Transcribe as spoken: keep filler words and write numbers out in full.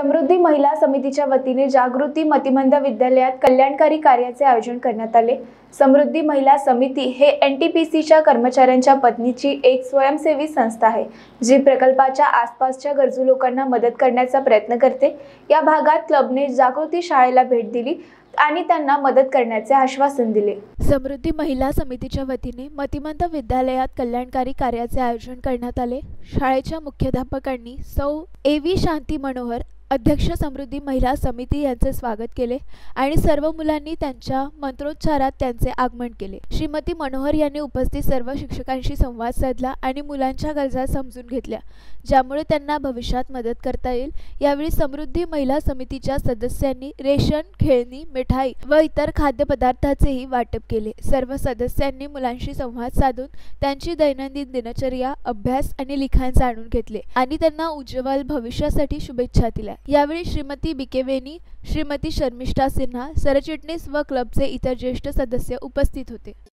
समृद्धी महिला समितीच्या वतीने जागृती मतिमंद विद्यालयात कल्याणकारी कार्याचे आयोजन करण्यात आले। समृद्धी महिला समिती हे एन टी पी सीच्या कर्मचाऱ्यांच्या पत्नीची एक स्वयंसेवी संस्था आहे, जी प्रकल्पाच्या आसपासच्या गरजू लोकांना मदत करण्याचा प्रयत्न करते। या भागात क्लबने जागृती शाळेला भेट दिली आणि त्यांना मदत करण्याचे आश्वासन दिले। समृद्धी महिला समितीच्या वतीने मतिमंद विद्यालयात कल्याणकारी कार्याचे आयोजन करण्यात आले। शाळेच्या मुख्याध्यापकांनी सौ ए व्ही शांती मनोहर, अध्यक्ष समृद्धी महिला समिती यांचे स्वागत केले आणि सर्व मुलांनी त्यांच्या मंत्रोच्चारात त्यांचे आगमन केले। श्रीमती मनोहर यांनी उपस्थित सर्व शिक्षकांशी संवाद साधला आणि मुलांच्या गरजा समजून घेतल्या, ज्यामुळे त्यांना भविष्यात मदत करता येईल। यावेळी समृद्धी महिला समितीच्या सदस्यांनी रेशन, खेळणी, मिठाई व इतर खाद्यपदार्थाचेही वाटप केले। सर्व सदस्यांनी मुलांशी संवाद साधून त्यांची दैनंदिन दिनचर्या, अभ्यास आणि लिखाण जाणून घेतले आणि त्यांना उज्ज्वल भविष्यासाठी शुभेच्छा दिल्या। यावेळी श्रीमती बिकेवेनी, श्रीमती शर्मिष्ठा सिन्हा, सरचिटणीस व क्लबचे इतर ज्येष्ठ सदस्य उपस्थित होते।